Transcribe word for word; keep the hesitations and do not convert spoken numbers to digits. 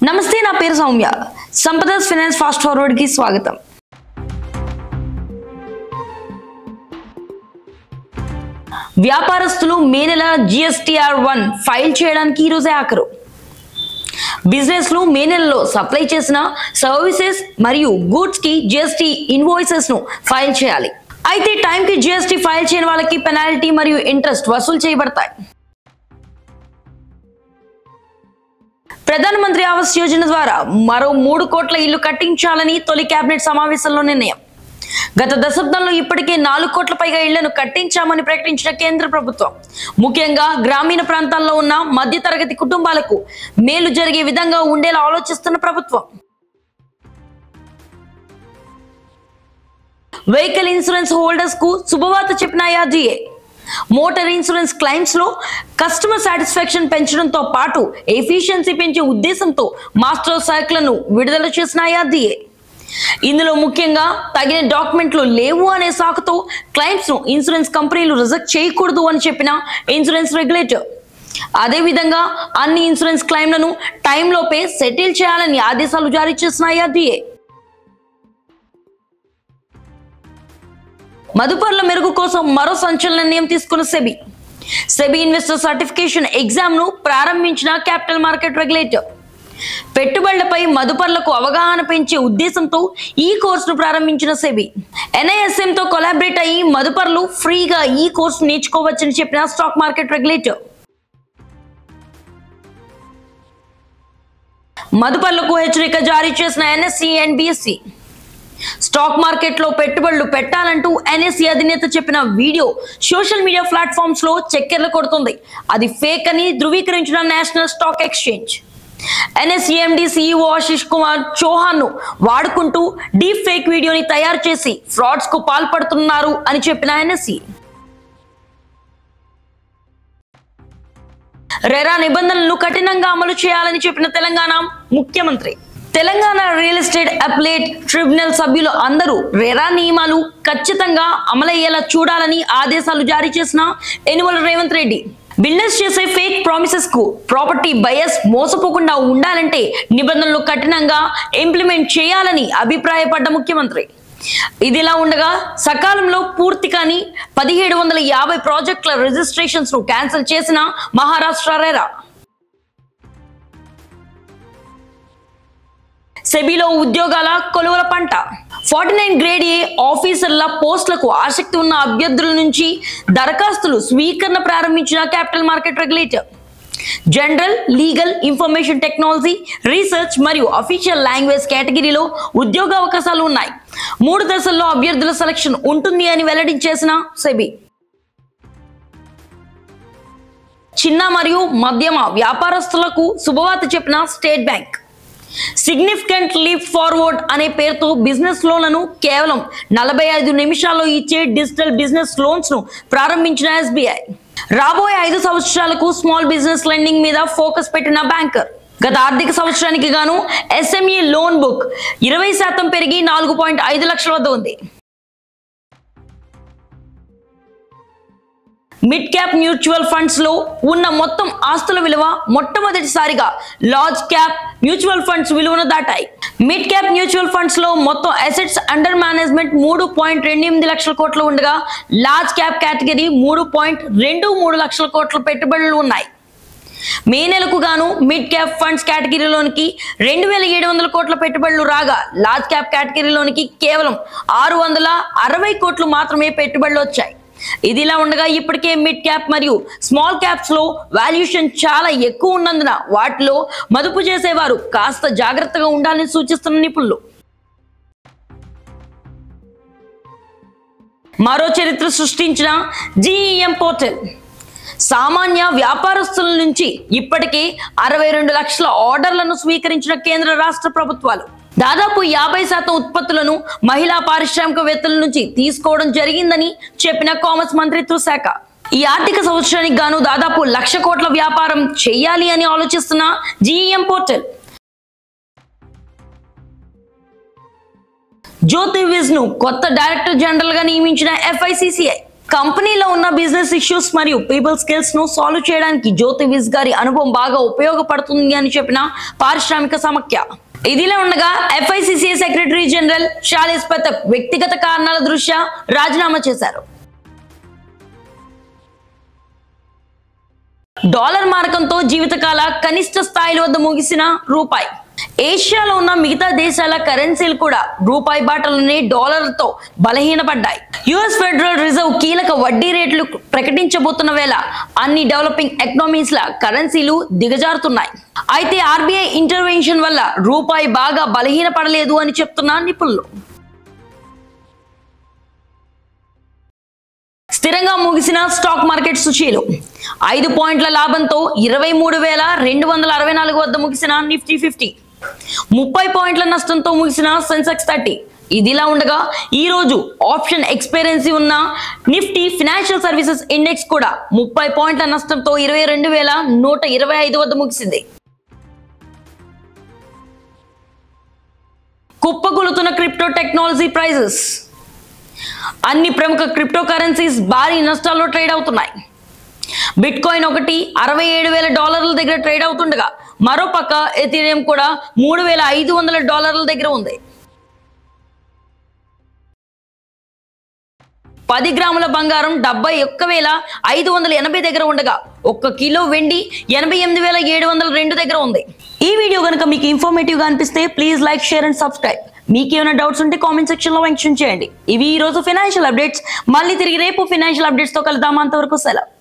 నమస్తే, నా పేరు సౌమ్య. సంపదాస్ ఫైనాన్స్ ఫాస్ట్ ఫార్వర్డ్ కి స్వాగతం. వ్యాపారస్తులు మే నెల జిఎస్టిఆర్ వన్ ఫైల్ చేయడానికి ఈ రోజే ఆఖరు. బిజినెస్ లు మే నెలలో సప్లై చేసిన సర్వీసెస్ మరియు గూడ్స్ కి జిఎస్టి ఇన్వాయిసెస్ ను ఫైల్ చేయాలి. అయితే టైం కి జిఎస్టి ఫైల్ చేయని వాళ్ళకి పెనాల్టీ మరియు ఇంట్రెస్ట్ వసూలు చేయబడతాయి. ప్రధానమంత్రి ఆవాస్ యోజన ద్వారా మరో మూడు కోట్ల ఇల్లు కట్టించాలని తొలి కేబినెట్ సమావేశంలో నిర్ణయం. గత దశాబ్దంలో ఇప్పటికే నాలుగు కోట్ల పైగా ఇళ్లను కట్టించామని ప్రకటించిన కేంద్ర ప్రభుత్వం ముఖ్యంగా గ్రామీణ ప్రాంతాల్లో ఉన్న మధ్యతరగతి కుటుంబాలకు మేలు జరిగే విధంగా ఉండేలా ఆలోచిస్తున్న ప్రభుత్వం. వెహికల్ ఇన్సూరెన్స్ హోల్డర్స్ కు శుభవార్త చెప్పిన ఆర్డీఏ. మోటార్ ఇన్సూరెన్స్ క్లైమ్స్ లో కస్టమర్ సాటిస్ఫాక్షన్ పెంచడంతో పాటు ఎఫిషియన్సీ పెంచే ఉద్దేశంతో మాస్టర్ సర్కులను విడుదల చేసిన ఆర్డీఏ. ఇందులో ముఖ్యంగా తగిన డాక్యుమెంట్లు లేవు అనే సాకుతో క్లైమ్స్ ను ఇన్సూరెన్స్ కంపెనీలు రిజెక్ట్ చేయకూడదు అని చెప్పిన ఇన్సూరెన్స్ రెగ్యులేటర్. అదేవిధంగా అన్ని ఇన్సూరెన్స్ క్లైమ్లను టైంలోపే సెటిల్ చేయాలని ఆదేశాలు జారీ చేసిన ఆర్డీఏ. మదుపర్ల మెరుగు కోసం మరో సంచలన నిర్ణయం తీసుకున్న SEBI. SEBI investor certification exam ను ప్రారంభించిన క్యాపిటల్ మార్కెట్ రెగ్యులేటర్. పెట్టుబడులపై మదుపర్లకు అవగాహన పెంచే ఉద్దేశంతో ఈ కోర్సును ప్రారంభించిన సెబీ ఎన్ఐఎస్ఎం తో కొలాబరేట్ అయ్యి మదుపర్లు ఫ్రీగా ఈ కోర్సు నేర్చుకోవచ్చని చెప్పిన స్టాక్ మార్కెట్ రెగ్యులేటర్. మదుపర్లకు హెచ్చరిక జారీ చేసిన NSE and BSE. Stock market లో పెట్టుబడులు పెట్టాలంటూ ఎన్ఎస్సి అధినేత చెప్పిన వీడియో సోషల్ మీడియా ప్లాట్ఫామ్స్ లో చక్కెర్లు కొడుతుంది. అది ఫేక్ అని ధృవీకరించిన National Stock Exchange. NSE MD CEO Ashish Kumar Chauhan ను వాడుకుంటూ డీప్ ఫేక్ వీడియోని తయారు చేసి ఫ్రాడ్స్ కు పాల్పడుతున్నారు అని చెప్పిన ఎన్ఎస్సి. రెరా నిబంధనలను కఠినంగా అమలు చేయాలని చెప్పిన తెలంగాణ ముఖ్యమంత్రి. Telangana real estate appellate tribunal సభ్యులు అందరూ రెరా నియమాలు ఖచ్చితంగా అమలయ్యేలా చూడాలని ఆదేశాలు జారీ చేసిన యనుమల రేవంత్ రెడ్డి. బిజినెస్ చేసే ఫేక్ ప్రామిసెస్ కు ప్రాపర్టీ బయర్స్ మోసపోకుండా ఉండాలంటే నిబంధనలు కఠినంగా ఇంప్లిమెంట్ చేయాలని అభిప్రాయపడ్డ ముఖ్యమంత్రి. ఇదిలా ఉండగా సకాలంలో పూర్తి కాని పదిహేడు వందల యాభై ప్రాజెక్టుల రిజిస్ట్రేషన్స్ ను క్యాన్సిల్ చేసిన మహారాష్ట్ర రెరా. సెబీలో ఉద్యోగాల కొలువుల పంట. ఫార్టీ నైన్ గ్రేడ్ ఏ ఆఫీసర్ల పోస్టులకు ఆసక్తి ఉన్న అభ్యర్థుల నుంచి దరఖాస్తులు స్వీకరణ ప్రారంభించిన capital market regulator. General, legal, information technology, research మరియు అఫీషియల్ లాంగ్వేజ్ కేటగిరీలో ఉద్యోగ అవకాశాలు ఉన్నాయి. మూడు దశల్లో అభ్యర్థుల సెలక్షన్ ఉంటుంది అని వెల్లడించేసిన సెబీ. చిన్న మరియు మధ్యమ వ్యాపారస్తులకు శుభవార్త చెప్పిన State Bank. Significant leap forward అనే పేరుతో బిజినెస్ లోన్లను కేవలం నలభై ఐదు నిమిషాల్లో ఇచ్చే డిజిటల్ బిజినెస్ లోన్స్ ను ప్రారంభించిన ఎస్బీఐ. రాబోయే ఐదు సంవత్సరాలకు స్మాల్ బిజినెస్ లెండింగ్ మీద ఫోకస్ పెట్టిన బ్యాంకర్. గత ఆర్థిక సంవత్సరానికి గాను ఎస్ఎంఈ లోన్ బుక్ ఇరవై శాతం పెరిగి నాలుగు పాయింట్ ఐదు లక్షల వద్ద ఉంది. మిడ్ క్యాప్ మ్యూచువల్ ఫండ్స్ లో ఉన్న మొత్తం ఆస్తుల విలువ మొట్టమొదటిసారిగా లార్జ్ క్యాప్ మ్యూచువల్ ఫండ్స్ విలువను దాటాయి. మిడ్ క్యాప్ మ్యూచువల్ ఫండ్స్ లో మొత్తం అసెట్స్ అండర్ మేనేజ్మెంట్ మూడు పాయింట్ రెండు ఎనిమిది లక్షల కోట్లు ఉండగా లార్జ్ క్యాప్ కేటగిరీ మూడు పాయింట్ రెండు మూడు లక్షల కోట్ల పెట్టుబడులు ఉన్నాయి. మే నెలకు గాను మిడ్ క్యాప్ ఫండ్స్ కేటగిరీలోనికి రెండు వేల ఏడు వందల కోట్ల పెట్టుబడులు రాగా లార్జ్ క్యాప్ కేటగిరీలోనికి కేవలం ఆరు వందల అరవై కోట్లు మాత్రమే పెట్టుబడులు వచ్చాయి. ఇదిలా ఉండగా ఇప్పటికే మిడ్ క్యాప్ మరియు స్మాల్ క్యాప్స్ లో వాల్యుయేషన్ చాలా ఎక్కువ ఉన్నందున వాటిలో మదుపు చేసేవారు కాస్త జాగ్రత్తగా ఉండాలని సూచిస్తున్న నిపుణులు. మరో చరిత్ర సృష్టించిన జీఈఎం పోర్టల్. సామాన్య వ్యాపారస్తుల నుంచి ఇప్పటికే అరవై రెండు లక్షల ఆర్డర్లను స్వీకరించిన కేంద్ర రాష్ట్ర ప్రభుత్వాలు దాదాపు యాభై శాతం ఉత్పత్తులను మహిళా పారిశ్రామికవేత్తల నుంచి తీసుకోవడం జరిగిందని చెప్పిన కామర్స్ మంత్రిత్వ శాఖ. ఈ ఆర్థిక సంవత్సరానికి గాను దాదాపు లక్ష కోట్ల వ్యాపారం చేయాలి అని ఆలోచిస్తున్న జీఈఎం పోర్టల్. జ్యోతి విజ్ ను కొత్త డైరెక్టర్ జనరల్ గా నియమించిన ఎఫ్ఐసిసిఐ. కంపెనీలో ఉన్న బిజినెస్ ఇష్యూస్ మరియు పీపుల్ స్కిల్స్ ను సాల్వ్ చేయడానికి జ్యోతి విజ్ గారి అనుభవం బాగా ఉపయోగపడుతుంది అని చెప్పిన పారిశ్రామిక సమాఖ్య. ఇదిలా ఉండగా FICCI secretary general Shailesh Pathak వ్యక్తిగత కారణాల దృష్ట్యా రాజీనామా చేశారు. డాలర్ మారకంతో జీవితకాల కనిష్ట స్థాయిల వద్ద ముగిసిన రూపాయి. ఏషియాలో ఉన్న మిగతా దేశాల కరెన్సీలు కూడా రూపాయి బాటలోనే డాలర్తో బలహీనపడ్డాయి. యుఎస్ ఫెడరల్ రిజర్వ్ కీలక వడ్డీ రేట్లు ప్రకటించబోతున్న వేళ అన్ని డెవలపింగ్ ఎకనామీస్ ల కరెన్సీలు దిగజారుతున్నాయి. అయితే ఆర్బీఐ ఇంటర్వెన్షన్ వల్ల రూపాయి బాగా బలహీనపడలేదు అని చెప్తున్న నిపుణులు. స్థిరంగా ముగిసిన స్టాక్ మార్కెట్ సూచీలు. ఐదు పాయింట్ల లాభంతో ఇరవై మూడు వేల రెండు వందల అరవై నాలుగు వద్ద ముగిసిన నిఫ్టీ ఫిఫ్టీ, ముప్పై పాయింట్ల నష్టంతో ముగిసిన సెన్సెక్స్ థర్టీ. ఇదిలా ఉండగా ఈ రోజు ఆప్షన్ ఎక్స్పీరియన్సీ ఉన్న నిఫ్టీ ఫినాన్షియల్ సర్వీసెస్ ఇండెక్స్ కూడా ముప్పై పాయింట్ల నష్టంతో ఇరవై రెండు వేల నూట ఇరవై ఐదు వద్ద ముగిసింది. కుప్పకూలుతున్న క్రిప్టో టెక్నాలజీ ప్రైజెస్. అన్ని ప్రముఖ క్రిప్టో కరెన్సీస్ భారీ నష్టాల్లో ట్రేడ్ అవుతున్నాయి. బిట్ కాయిన్ ఒకటి అరవై ఏడు వేల డాలర్ల దగ్గర ట్రేడ్ అవుతుండగా మరోపక్క ఎథీరియం కూడా మూడు వేల ఐదు వందల డాలర్ల దగ్గర ఉంది. పది గ్రాముల బంగారం డెబ్బై ఒక్క వేల ఐదు వందల ఎనభై దగ్గర ఉండగా ఒక్క కిలో వెండి ఎనభై ఎనిమిది వేల ఏడు వందల రెండు దగ్గర ఉంది. ఈ వీడియో కనుక మీకు ఇన్ఫర్మేటివ్ గా అనిపిస్తే please like, share and subscribe. మీకు ఏమైనా డౌట్స్ ఉంటే కామెంట్ సెక్షన్ లో మెన్షన్ చేయండి. ఇవి ఈ రోజు ఫైనాన్షియల్ అప్డేట్స్. మళ్ళీ తిరిగి రేపు ఫైనాన్షియల్ అప్డేట్స్ తో కలుద్దాం. అంతవరకు సెలవు.